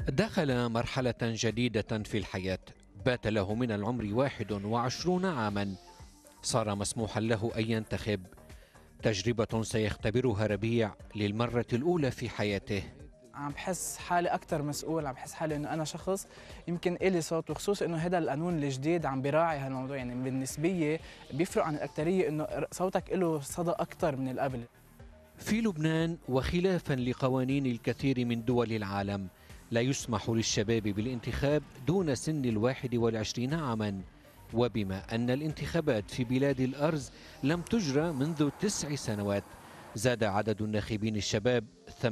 دخل مرحلة جديدة في الحياة، بات له من العمر 21 عاما. صار مسموحا له أن ينتخب، تجربة سيختبرها ربيع للمرة الأولى في حياته. عم بحس حالي أكثر مسؤول، عم بحس حالي إنه أنا شخص يمكن إلي صوت، وخصوصا إنه هذا القانون الجديد عم براعي هالموضوع، يعني بالنسبية بيفرق عن الأكترية إنه صوتك له صدى أكثر من القبل. في لبنان وخلافا لقوانين الكثير من دول العالم، لا يسمح للشباب بالانتخاب دون سن 21 عاما، وبما أن الانتخابات في بلاد الأرز لم تجرى منذ 9 سنوات، زاد عدد الناخبين الشباب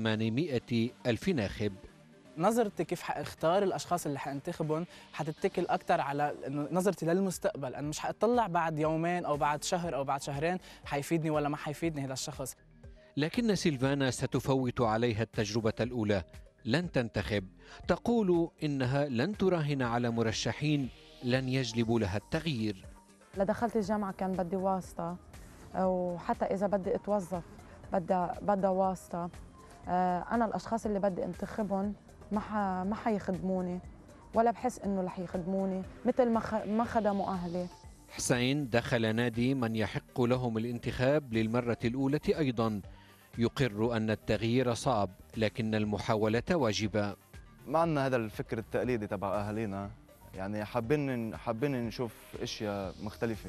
800 ألف ناخب. نظرتي كيف حاختار الاشخاص اللي حانتخبهم حتتكل اكثر على انه نظرتي للمستقبل، انا مش حاطلع بعد يومين او بعد شهر او بعد شهرين حيفيدني ولا ما حيفيدني هذا الشخص. لكن سيلفانا ستفوت عليها التجربة الأولى، لن تنتخب، تقول إنها لن تراهن على مرشحين لن يجلبوا لها التغيير. لدخلت الجامعة كان بدي واسطة، وحتى إذا بدي أتوظف بدها واسطة. أنا الأشخاص اللي بدي انتخبهم ما حيخدموني، ولا بحس إنه رح يخدموني مثل ما خدموا أهلي. حسين دخل نادي من يحق لهم الانتخاب للمرة الأولى أيضا، يقر أن التغيير صعب لكن المحاولة واجبة. ما عندنا هذا الفكر التقليدي تبع أهالينا، يعني حابين نشوف أشياء مختلفة،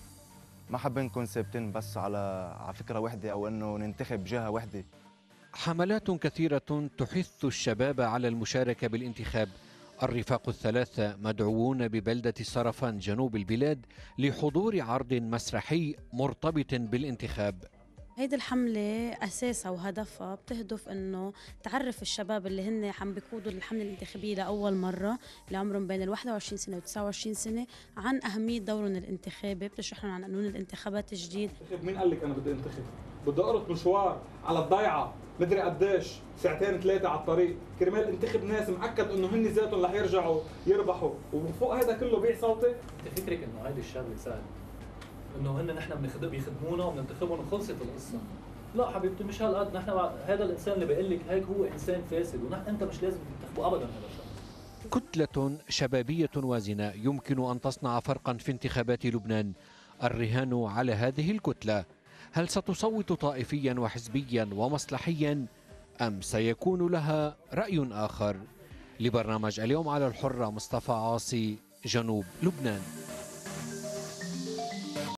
ما حابين نكون ثابتين بس على فكرة واحدة أو إنه ننتخب جهة واحدة. حملات كثيرة تحث الشباب على المشاركة بالانتخاب. الرفاق الثلاثة مدعوون ببلدة صرفان جنوب البلاد لحضور عرض مسرحي مرتبط بالانتخاب. هيدي الحملة أساسها وهدفها بتهدف إنه تعرف الشباب اللي هن عم بيقودوا الحملة الانتخابية لأول مرة، اللي عمرهم بين 21 سنة و 29 سنة، عن أهمية دورهم الانتخابي. بتشرح لهم عن قانون الانتخابات الجديد. مين قال لك أنا بدي انتخب؟ بدي أقرط مشوار على الضيعة مدري قديش، ساعتين ثلاثة على الطريق، كرمال انتخب ناس مأكد إنه هن ذاتهم رح يرجعوا يربحوا، وفوق هذا كله بيع صوتي. أنت فكرك إنه هيدي الشغلة سهلة؟ إنه هن نحن بيخدمونا وبننتخبهم وخلصت القصة. لا حبيبتي، مش هالقد. نحن هذا الإنسان اللي بيقول لك هيك هو إنسان فاسد، أنت مش لازم تنتخبه أبدا هذا الشخص. كتلة شبابية وازنة يمكن أن تصنع فرقا في انتخابات لبنان. الرهان على هذه الكتلة، هل ستصوت طائفيا وحزبيا ومصلحيا أم سيكون لها رأي آخر؟ لبرنامج اليوم على الحرة، مصطفى عاصي، جنوب لبنان.